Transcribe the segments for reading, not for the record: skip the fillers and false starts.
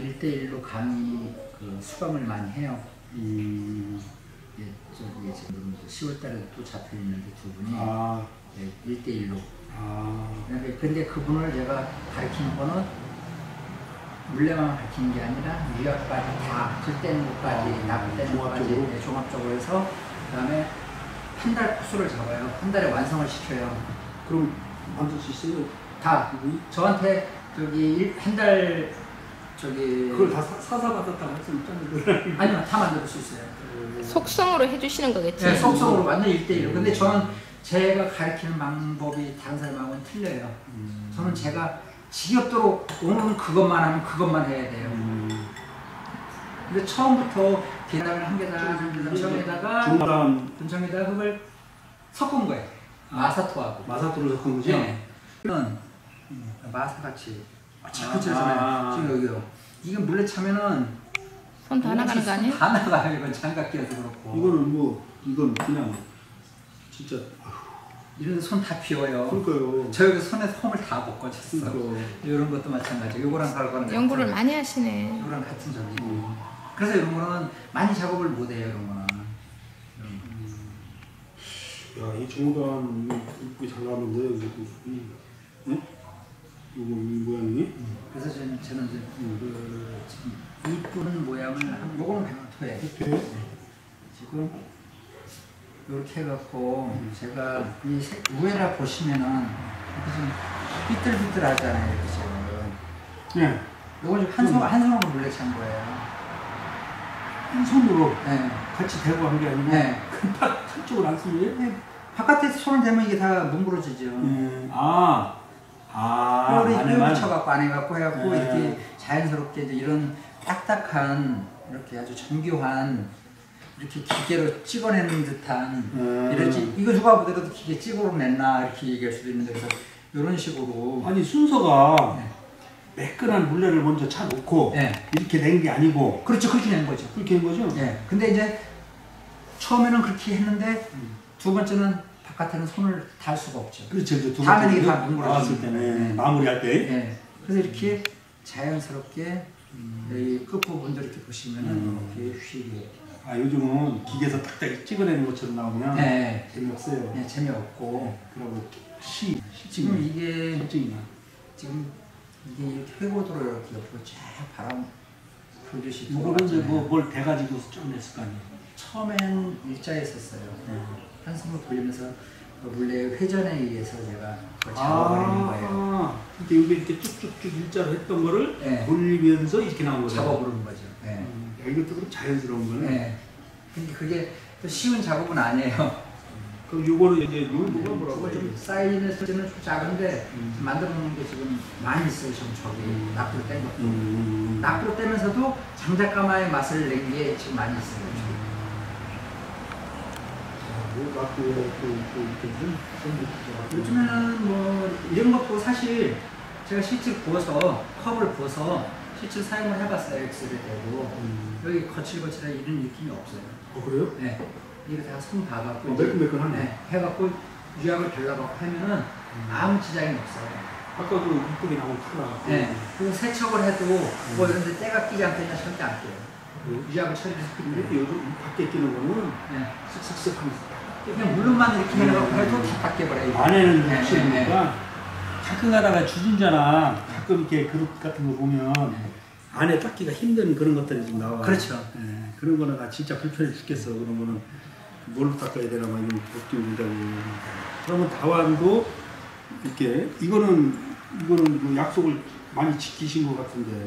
1대1로 강의 그 수강을 많이 해요. 예, 저기 지금 10월달에 또 잡혀 있는데 두 분이 예, 1대1로. 근데 그분을 제가 가르치는 거는 물레만 가르치는 게 아니라 유학까지 다 들떼는 것까지 납떼는 것까지 네, 종합적으로 해서 그다음에 한 달 코스를 잡아요. 한 달에 완성을 시켜요. 그럼 만들 수 있어요? 다 저한테 저기 한 달 저기 그걸 다 사사 받았다고 할 수 있잖아요. 아니요, 다 만들 수 있어요. 속성으로 해주시는 거겠지? 네, 속성으로 완전 1대1로. 근데 저는 제가 가르치는 방법이 다른 사람하고는 틀려요. 저는 제가 지겹도록 오늘은 그것만 하면 그것만 해야 돼요. 근데 처음부터 계란을 한 개당 근청에다가 그걸 섞은 거예요. 마사토하고. 마사토를 섞은 거죠? 네. 이건 마사같이 그렇잖아요. 지금 여기요. 이게 물레 차면은 손 다 나가는 거 아니에요? 다 나가요. 이건 장갑 끼어서 그렇고. 이거는 뭐 이건 그냥 진짜 이런 손 다 비워요. 그러니까요. 저 여기 손에 솜을 다 벗겨졌어. 그러니까. 이런 것도 마찬가지. 요거랑 그거랑 연구를 많이 하시네. 요거랑 같은 점이고. 그래서 이런 거는 많이 작업을 못 해요. 이런 거는. 야, 이 정도는 이쁘게 잘 나왔는데 네? 이 모양이? 그래서 저는 이제 그 지금 이쁘는 모양을 한 요거는 백토예요. 네. 지금 이렇게 해갖고 제가 이 위에라 보시면은 이렇게 좀 삐뚤삐뚤하잖아요. 이렇게 지금. 네. 요건 한 손으로 물레 찬 거예요. 한 손으로 네. 같이 대고 한 게 아니고 네. 한쪽을 안 쓰면 네. 바깥에서 손을 대면 이게 다 뭉그러지죠. 뼈를 쳐갖고 안 해갖고 해갖고 이렇게 자연스럽게 이제 이런 딱딱한 이렇게 아주 정교한 이렇게 기계로 찍어내는 듯한 이렇지 이거 누가 보더라도 기계 찍어로 냈나 이렇게 얘기할 수도 있는데 그래서 이런 식으로 아니 순서가 네. 매끈한 물레를 먼저 차 놓고 네. 이렇게 낸 게 아니고 그렇죠. 그렇게 낸 거죠. 그렇게 된 거죠? 네. 근데 이제 처음에는 그렇게 했는데 두 번째는 바깥에는 손을 달 수가 없죠. 그렇죠. 두 다음에는 이게 번째 다 뭉그러지죠. 나왔을 때는 마무리할 때. 네. 그래서 이렇게 자연스럽게 여기 끝부분도 이렇게 보시면은 이렇게 휘게. 요즘은 기계에서 딱딱 찍어내는 것처럼 나오면 네. 재미없어요. 네, 재미없고. 그리고 지금 이게 실증이나. 지금 이게 이렇게 회고도로 이렇게 옆으로 쫙 바람 불듯이 이거는 이제 뭘 대가지고 좀 냈을 거 아니에요. 처음엔 일자에 썼어요. 한숨을 돌리면서 물레 회전에 의해서 제가 그걸 잡아버리는 거예요. 근데 여기 이렇게 쭉쭉쭉 일자로 했던 거를 네. 돌리면서 이렇게 나온 거죠. 잡아버리는 거죠. 네. 이것도 그럼 자연스러운 거네. 네. 근데 그게 또 쉬운 작업은 아니에요. 그럼 요거는 이제 요거가 뭐라고 해요? 좀 사이즈는 좀 작은데 만들어 놓은 게 지금 많이 있어요. 지금 저기 납으로 뗀 것도. 납으로 떼면서도 장작가마의 맛을 낸 게 지금 많이 있어요. 요즘에는 뭐 이런 것도 사실 제가 실제 부어서 컵을 부어서 실제 사용을 해봤어요. 엑스를 대고 여기 거칠거칠한 이런 느낌이 없어요. 그래요? 네, 이거 다 손 봐갖고 매끈매끈하네. 네, 해갖고 유약을 발라갖고 하면은 아무 지장이 없어요. 아까도 이쁘게 나온 카라. 네, 그리고 세척을 해도 뭐 이런데 때가 끼지 않겠냐 절대 안 끼요. 유약을 처리해서 이렇게 요즘 밖에 끼는 거는 네. 쓱쓱쓱 하면서 그냥 물로만 이렇게 해갖고 해도 다 바뀌어버려요. 안에는 네, 혹시 보니까 가끔 가다가 주진자나 가끔 이렇게 그릇 같은 거 보면 안에 닦기가 힘든 그런 것들이 좀 나와요. 그렇죠. 네, 그런 거는 나 진짜 불편해 죽겠어. 그런 거는 뭘로 닦아야 되나 막 이런 걱정이 된다고. 그러면 다완도 이렇게 이거는 뭐 약속을 많이 지키신 것 같은데.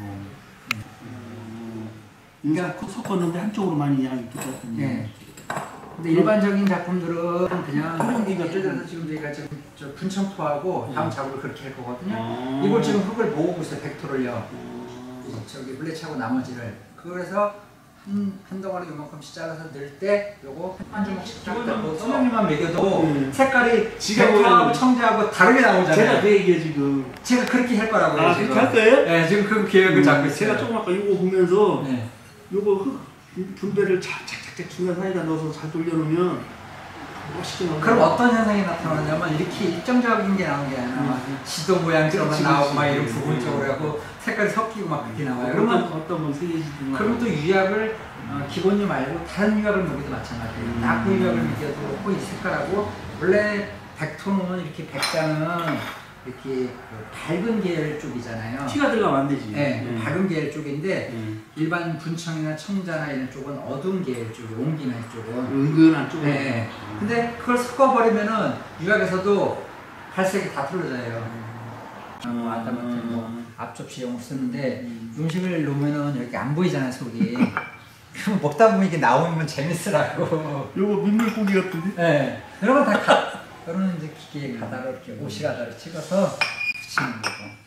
그러니까 섞었는데 한쪽으로 많이 양이 붙었거든요. 네. 근데 일반적인 작품들은 그냥 예를 들어서 지금 저희가 지금 저 분청토하고 다음 작업을 그렇게 할 거거든요. 이걸 지금 흙을 모으고 있어요. 벡토를요. 저기 물레 차고 나머지를. 그래서 한 덩어리 요만큼씩 잘라서 넣을 때 요거 한 주먹씩 딱 넣고 선생님만 먹여도 색깔이 벡토하고 청자하고 다르게 나오잖아요. 제가 그 얘기해 지금. 제가 그렇게 할 거라고요. 그렇게 할 거예요? 네, 지금 그 계획을 잡고 있어요. 제가 조금 아까 이거 보면서 네. 요거 흙 분배를 착착착착 중간 사이다 넣어서 잘 돌려놓으면 멋있게 나오죠. 그럼 어떤 현상이 나타나냐면 이렇게 일정적인 게 나오는 게 아니라 막 지도 모양처럼 나오고 막 이런 부분적으로 하고 색깔이 섞이고 막 그렇게 나와요. 그러면 어떤 건 세계지도 그럼 또 유약을 기본유 말고 다른 유약을 먹여도 마찬가지예요. 낙후 유약을 먹여도 이 색깔하고 원래 백토는 이렇게 백자는 이렇게 그 밝은 계열 쪽이잖아요. 티가 들어가면 안 되지. 네, 밝은 계열 쪽인데 일반 분청이나 청자나 이런 쪽은 어두운 계열 쪽이 옮기는 쪽은 은근한 쪽으로. 네. 근데 그걸 섞어버리면은 유학에서도 발색이 다 틀어져요. 아담한테 뭐 앞접시용으로 쓰는데 음식을 놓으면은 여기 안 보이잖아요, 속이. 그럼 먹다 보면 이게 나오면 재밌으라고. 요거 민물고기 같은데? 네. 이런 건 다 이거는 이제 기계에 가다로 이렇게 오시가다로 찍어서 붙이는 거고.